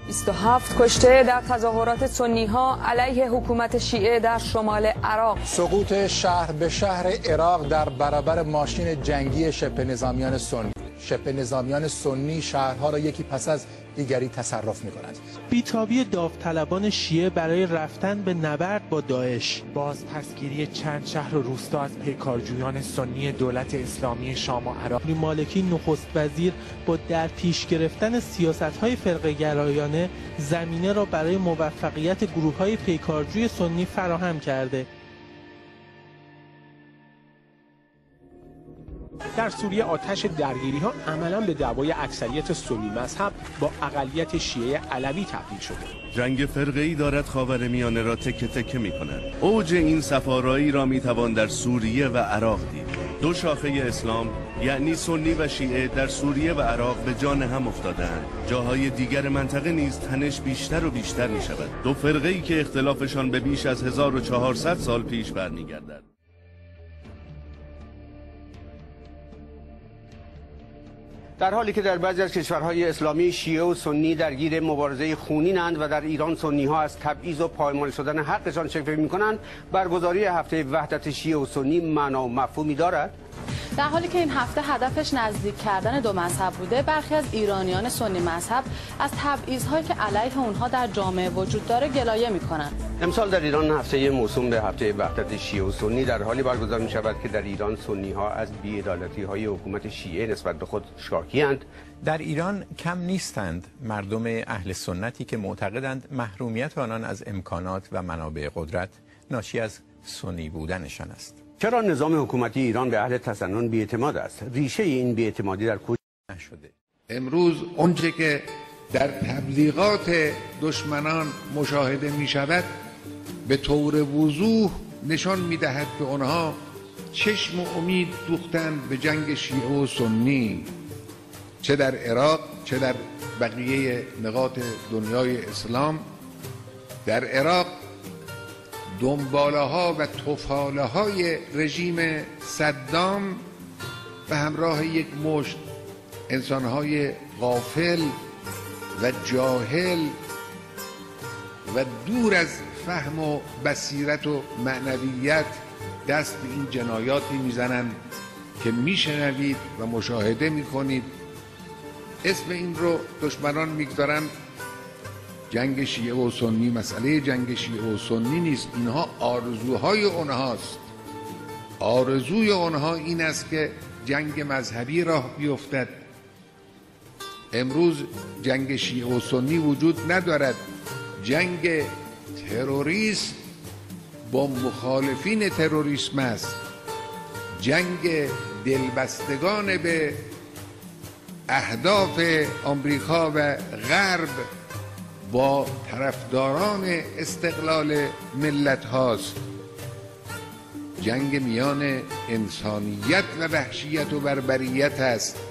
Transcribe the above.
27 کشته در تظاهرات سنی‌ها علیه حکومت شیعه در شمال عراق. سقوط شهر به شهر عراق در برابر ماشین جنگی شبه نظامیان سنی. شبه نظامیان سنی شهرها را یکی پس از دیگری تصرف می‌کنند. بی‌تابی داوطلبان شیعه برای رفتن به نبرد با داعش. بازپسگیری چند شهر و روستا از پیکارجویان سنی دولت اسلامی شام و عراق. مالکی نخست وزیر با در پیش گرفتن سیاست‌های فرقه‌گرایانه زمینه را برای موفقیت گروه‌های پیکارجوی سنی فراهم کرده. در سوریه آتش درگیری‌ها عملاً به دعوای اکثریت سنی مذهب با اقلیت شیعه علوی تبدیل شده. جنگ فرقه‌ای دارد خاورمیانه را تکه تکه می‌کند. اوج این صفارایی را می‌توان در سوریه و عراق دید. دو شاخه اسلام یعنی سنی و شیعه در سوریه و عراق به جان هم افتادند. جاهای دیگر منطقه نیز تنش بیشتر و بیشتر می‌شود. دو فرقه‌ای که اختلافشان به بیش از 1400 سال پیش برمی‌گردد. در حالی که در بعضی از کشورهای اسلامی شیعه و سنی درگیر مبارزه خونینند و در ایران سنی‌ها از تبعیض و پایمال شدن حقشان شکوه می‌کنند، برگزاری هفته وحدت شیعه و سنی معنا و مفهومی دارد؟ در حالی که این هفته هدفش نزدیک کردن دو مذهب بوده، برخی از ایرانیان سنی مذهب از تبعیض‌هایی که علیه اونها در جامعه وجود داره گلایه می‌کنند. امسال در ایران هفته موسوم به هفته وحدت شیعه و سنی در حالی برگزار می‌شود که در ایران سنی‌ها از بی‌عدالتی‌های حکومت شیعه نسبت به خود شاکی‌اند. در ایران کم نیستند مردم اهل سنتی که معتقدند محرومیت آنان از امکانات و منابع قدرت ناشی از سنی بودنشان است. چرا نظام حکومتی ایران به اهل تسنن بی‌اعتماد است؟ ریشه این بی‌اعتمادی در کجا نشده؟ امروز آنچه که در تبلیغات دشمنان مشاهده می شود به طور وضوح نشان می دهد که آنها چشم و امید دوختند به جنگ شیعه و سنی، چه در عراق چه در بقیه نقاط دنیای اسلام. در عراق دنباله‌ها و تفاله‌های رژیم صدام به همراه یک مشت انسان‌های غافل و جاهل و دور از فهم و بصیرت و معنویت دست به این جنایاتی میزنند که میشنوید و مشاهده میکنید. اسم این رو دشمنان میگذارند جنگ شیعه و سنی. مسئله جنگ شیعه و سنی نیست، اینها آرزوهای اونهاست. آرزوی اونها این است که جنگ مذهبی راه بیفتد. امروز جنگ شیعه و سنی وجود ندارد. جنگ تروریسم با مخالفین تروریسم است. جنگ دلبستگان به اهداف آمریکا و غرب با طرفداران استقلال ملت هاست. جنگ میان انسانیت و وحشیت و بربریت است.